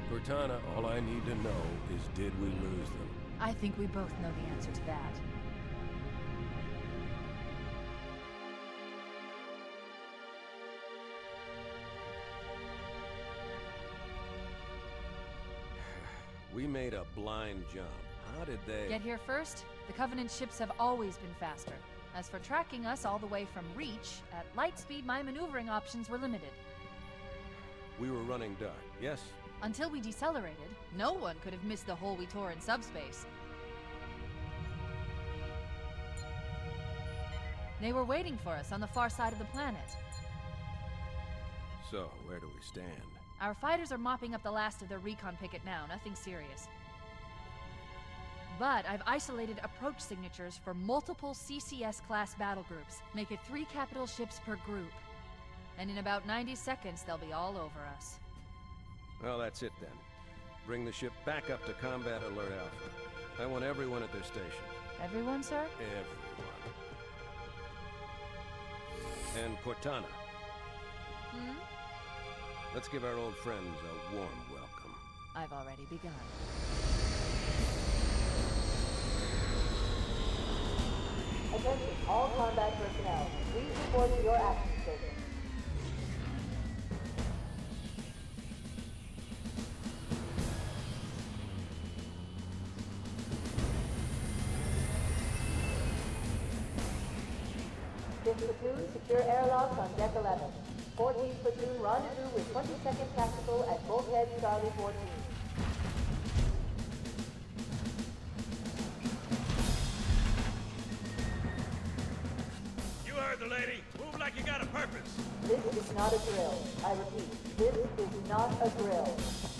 Cortana, all I need to know is did we lose them? I think we both know the answer to that. We made a blind jump. How did they... Get here first? The Covenant ships have always been faster. As for tracking us all the way from Reach, at light speed my maneuvering options were limited. We were running dark, yes? Until we decelerated, no one could have missed the hole we tore in subspace. They were waiting for us on the far side of the planet. So, where do we stand? Our fighters are mopping up the last of their recon picket now, nothing serious. But I've isolated approach signatures for multiple CCS-class battle groups. Make it 3 capital ships per group. And in about 90 seconds, they'll be all over us. Well, that's it then. Bring the ship back up to Combat Alert Alpha. I want everyone at their station. Everyone, sir? Everyone. And Cortana. Hmm? Let's give our old friends a warm welcome. I've already begun. Attention, all combat personnel. Please report to your action station. Fifth platoon, secure airlocks on deck 11. 14th platoon, rendezvous with 22nd Tactical at Bulkhead Charlie 14. You heard the lady. Move like you got a purpose. This is not a drill. I repeat, this is not a drill.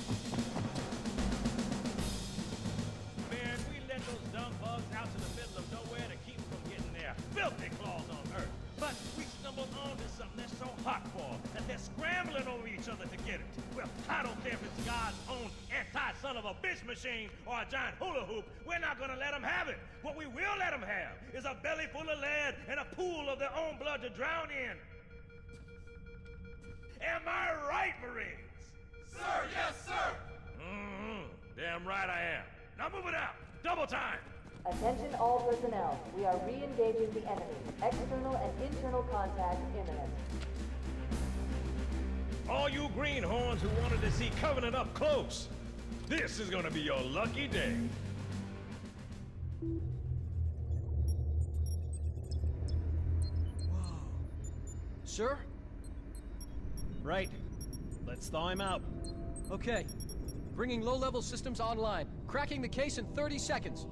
Man, we let those dumb bugs out to the middle of nowhere to keep them from getting their filthy claws on Earth. But we stumbled onto something that's so hot for them that they're scrambling over each other to get it. Well, I don't care if it's God's own anti-son of a bitch machine or a giant hula hoop. We're not gonna let them have it. What we will let them have is a belly full of lead and a pool of their own blood to drown in. Am I right, Marines? Sir, yes, sir! Mm-hmm. Damn right I am. Now move it out. Double time. Attention all personnel. We are re-engaging the enemy. External and internal contact imminent. All you greenhorns who wanted to see Covenant up close, this is gonna be your lucky day. Whoa. Sir? Right. Let's thaw him out. Okay. Bringing low-level systems online. Cracking the case in 30 seconds.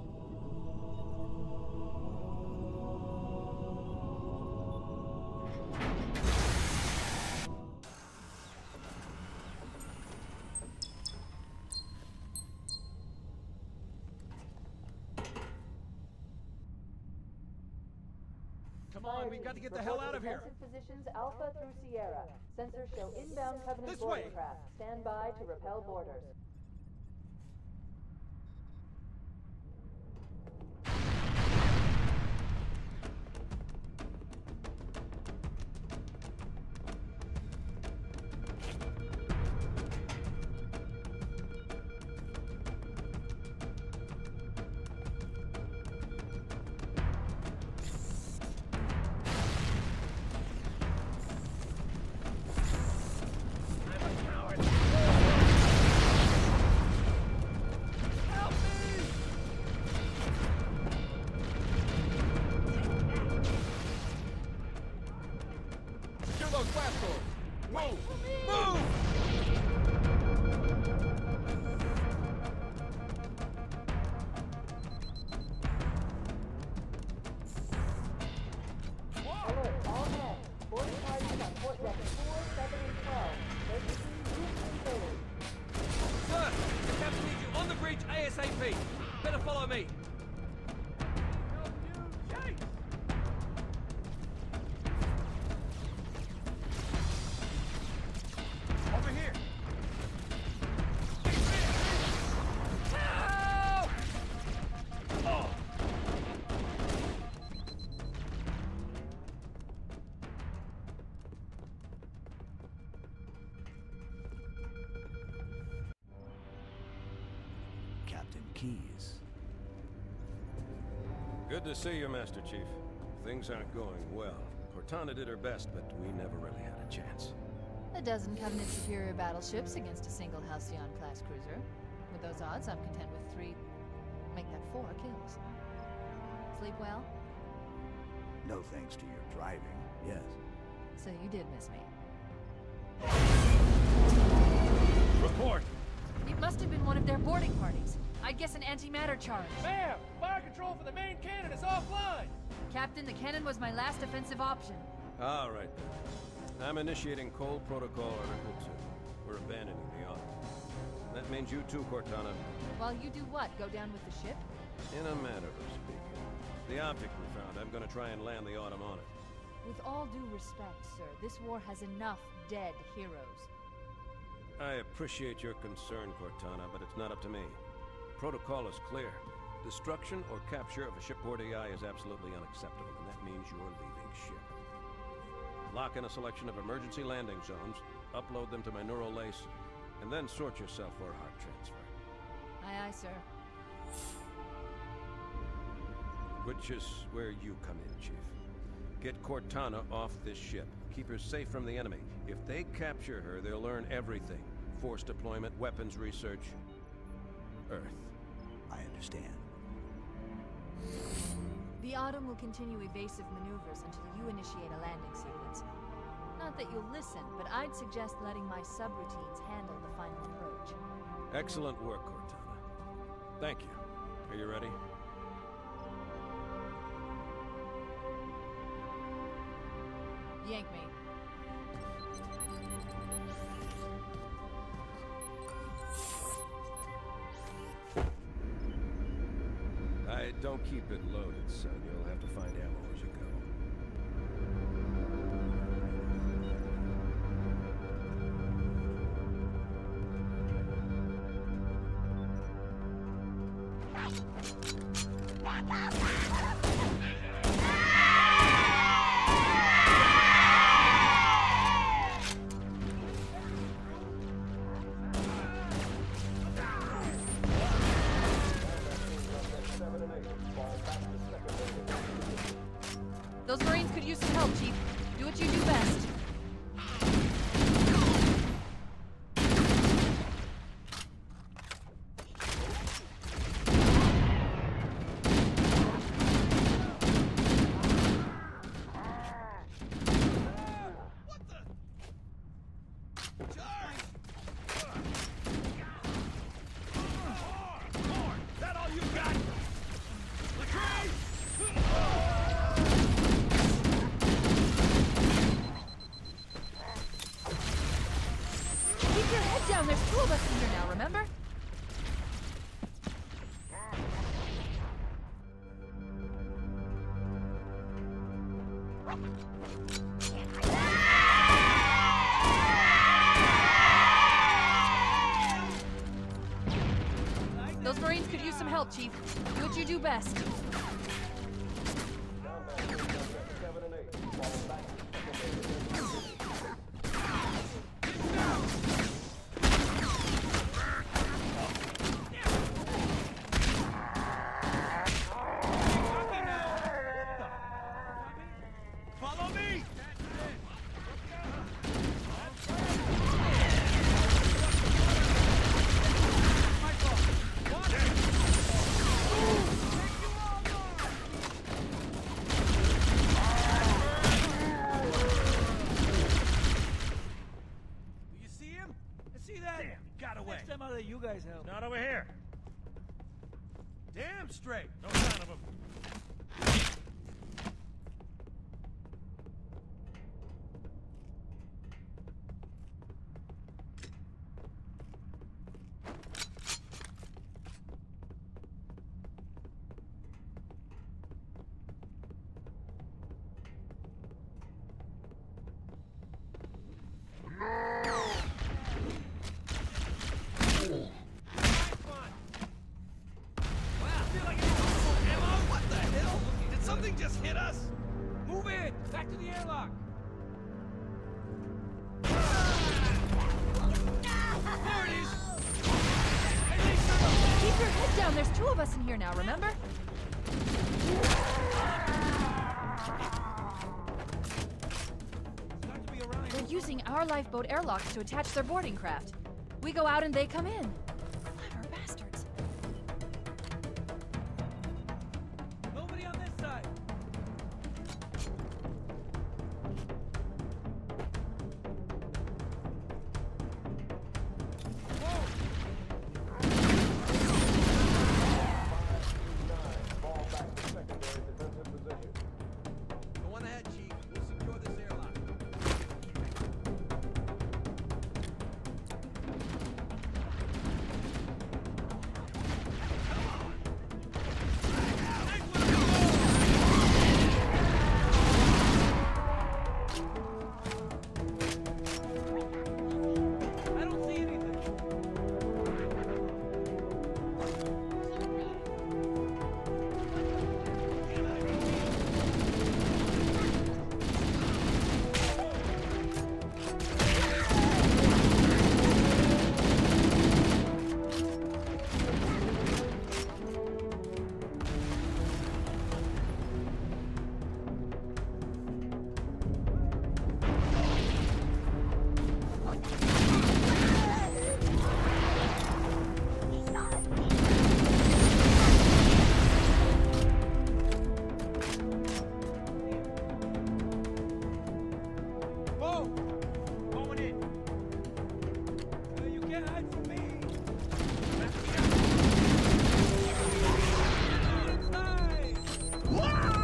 Come on, we've got to get the hell out of here. Defensive positions Alpha through Sierra. Sensors show inbound Covenant This boarding way. craft. Stand by to repel boarders. Alert, all men. Boarding parties on port deck 4, 7, and 12. Emergency route and cleared. Sir, the captain needs you on the bridge ASAP. Better follow me. Over here. Help! Oh. Captain Keyes. Good to see you, Master Chief. Things aren't going well. Cortana did her best, but we never really had a chance. A dozen Covenant superior battleships against a single Halcyon-class cruiser. With those odds, I'm content with 3... make that 4 kills. Sleep well? No thanks to your driving, yes. So you did miss me. Report! It must have been one of their boarding parties. I'd guess an antimatter charge. Ma'am! Fire control for the main cannon is offline! Captain, the cannon was my last offensive option. All right, then. I'm initiating Cole Protocol Article 2. We're abandoning the Autumn. That means you too, Cortana. While you do what? Go down with the ship? In a manner of speaking. The object we found, I'm gonna try and land the Autumn on it. With all due respect, sir, this war has enough dead heroes. I appreciate your concern, Cortana, but it's not up to me. Protocol is clear. Destruction or capture of a shipboard AI is absolutely unacceptable, and that means you're leaving ship. Lock in a selection of emergency landing zones, upload them to my neural lace, and then sort yourself for a heart transfer. Aye, aye, sir. Which is where you come in, Chief. Get Cortana off this ship. Keep her safe from the enemy. If they capture her, they'll learn everything. Force deployment, weapons research, Earth. I understand. The Autumn will continue evasive maneuvers until you initiate a landing sequence. Not that you'll listen, but I'd suggest letting my subroutines handle the final approach. Excellent work, Cortana. Thank you. Are you ready? Yank me. Don't keep it loaded, son. You'll have to find ammo as you go. Those Marines could use some help, Chief. Do what you do best. There's 2 of us in here now, remember? Those Marines could use some help, Chief. Do what you do best. You guys help. Not over here. Damn straight. No sign of him. Just hit us! Move in! Back to the airlock! There it is! Keep your head down! down. There's 2 of us in here now, remember? They're using our lifeboat airlocks to attach their boarding craft. We go out and they come in. Clever bastards. Nobody on this side. Go on ahead, Chief. We'll secure this airlock. I don't see anything. Whoa! Going in. You can't hide from me. Let me out. Inside.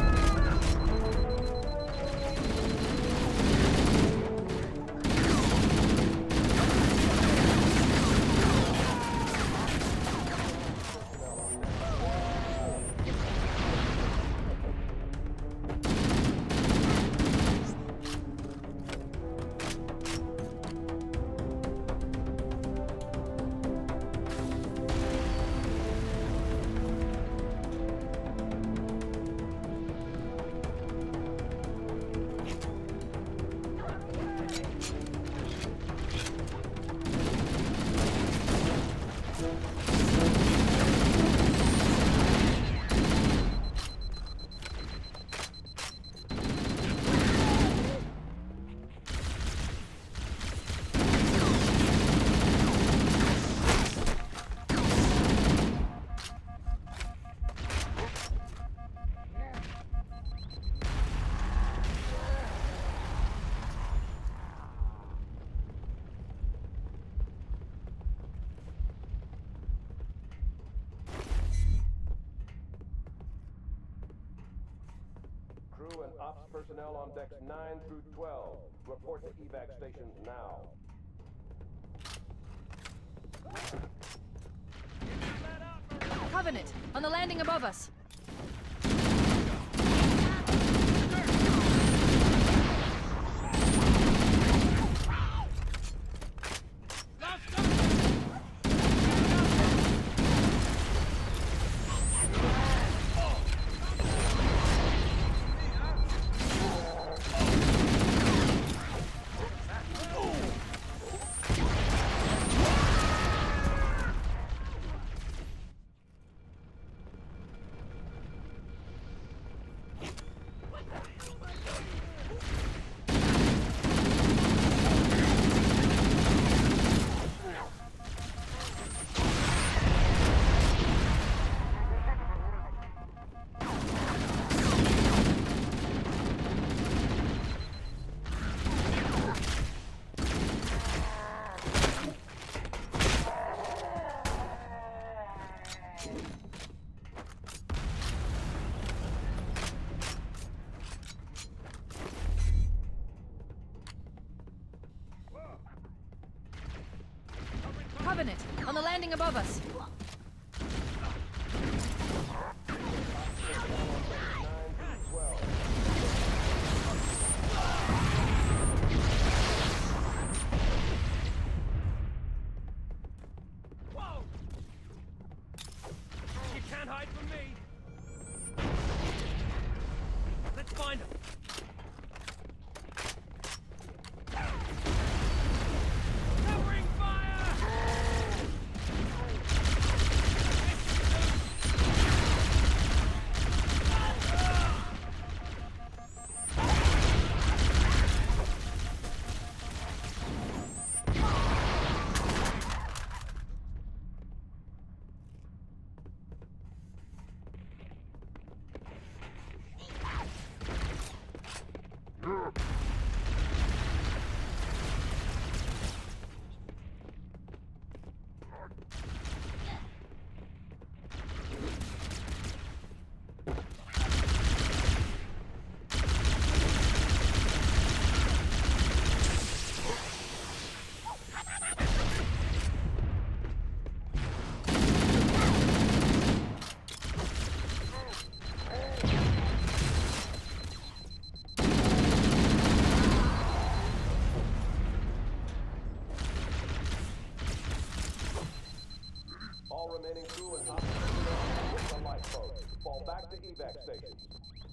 Crew and ops personnel on decks 9 through 12. Report to evac stations now. Covenant, on the landing above us. Covenant, on the landing above us. Whoa! You can't hide from me. Let's find him. Covering fire! remaining crew and operators with the lifeboat. Fall back to evac stations.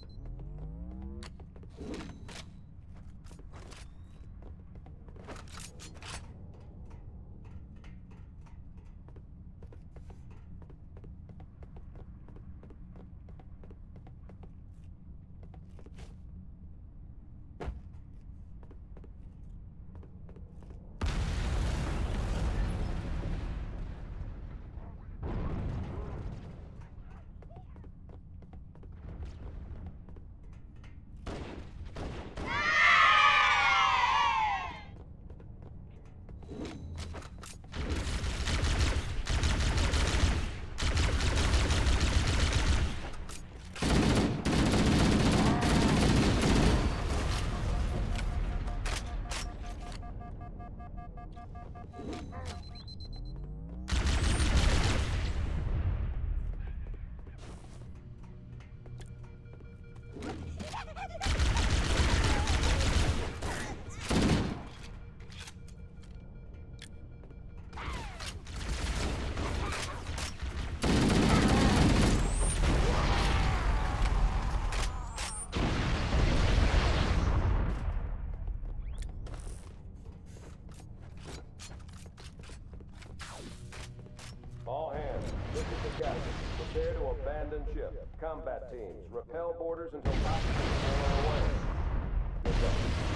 All hands, this is the captain. Prepare to abandon ship. Combat teams, repel boarders until oxygen is blown away. Good luck.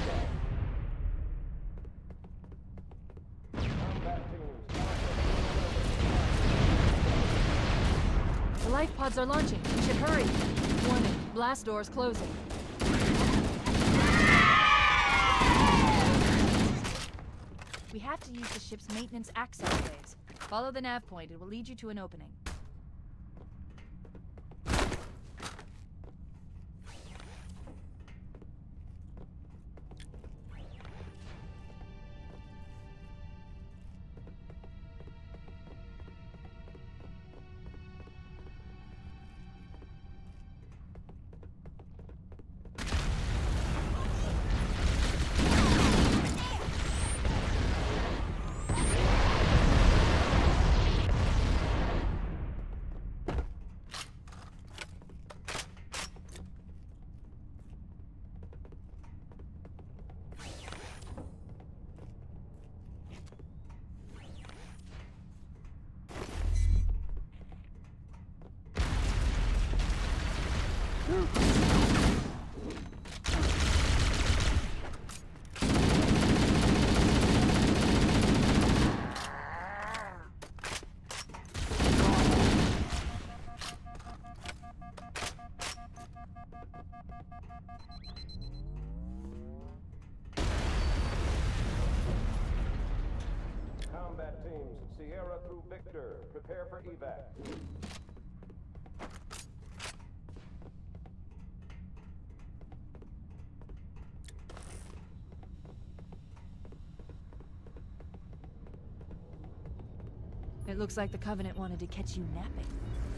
Combat teams, The life pods are launching. We should hurry. Warning, blast doors closing. We have to use the ship's maintenance access ways. Follow the nav point. It will lead you to an opening. combat teams, Sierra through Victor. Prepare for evac. It looks like the Covenant wanted to catch you napping.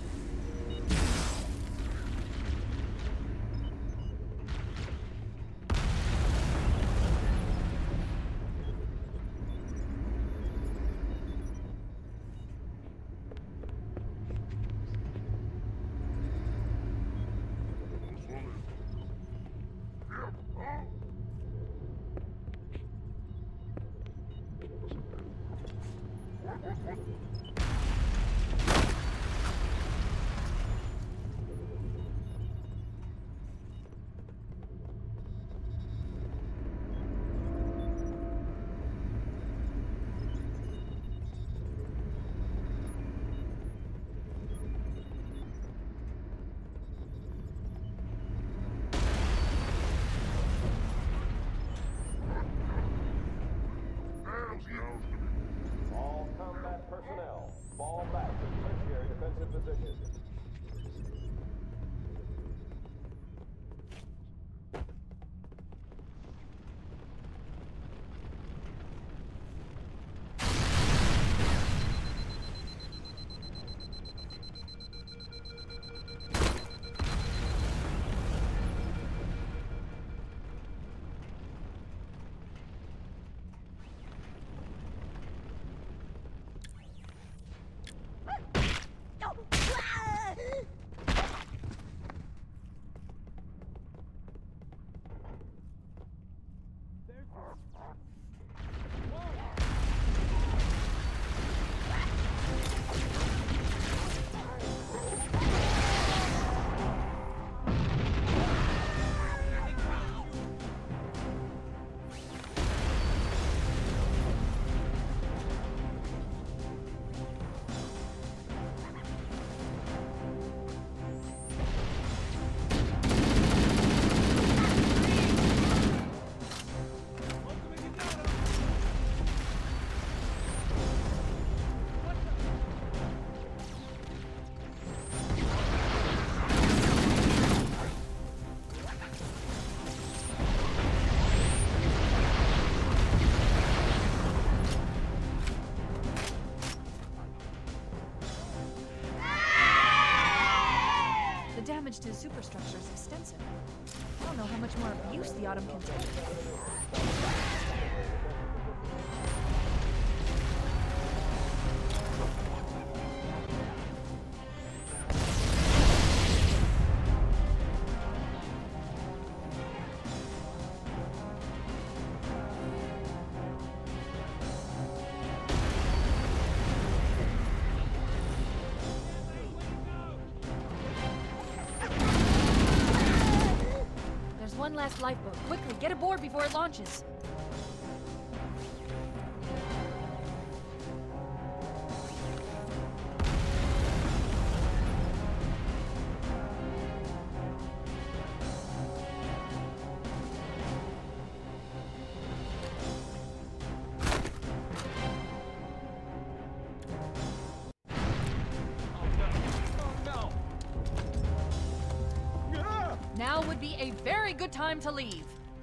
All combat personnel, fall back to tertiary defensive positions. damage to the superstructure is extensive. I don't know how much more abuse the Autumn can take. One last lifeboat. Quickly, get aboard before it launches. Now would be a very good time to leave.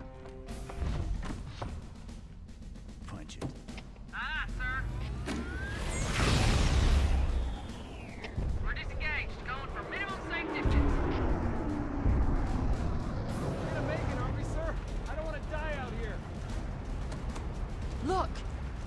Punch it. Aye, sir. We're disengaged, going for minimum safe distance. We're gonna make it, aren't we, sir? I don't want to die out here. Look!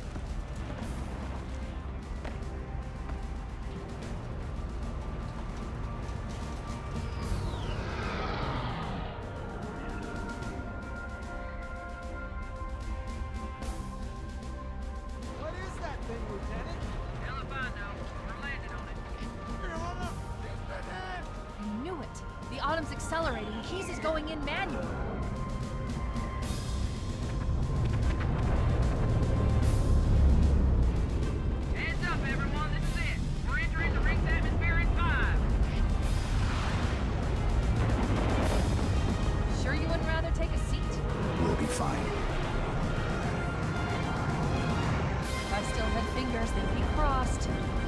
What is that thing, Lieutenant? Hell if I know. We're landing on it. I knew it. The Autumn's accelerating. Keyes is going in manual. Hands up, everyone. This is it. We're entering the ring's atmosphere in 5. Sure you wouldn't rather take a seat? We'll be fine. If I still had fingers, they'd be crossed.